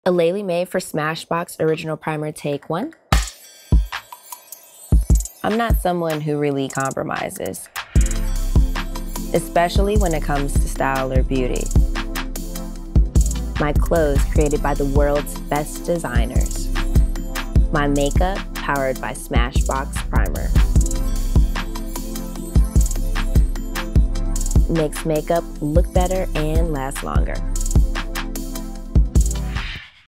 Aleali made for Smashbox Original Primer Take 1. I'm not someone who really compromises, especially when it comes to style or beauty. My clothes created by the world's best designers. My makeup powered by Smashbox Primer. Makes makeup look better and last longer.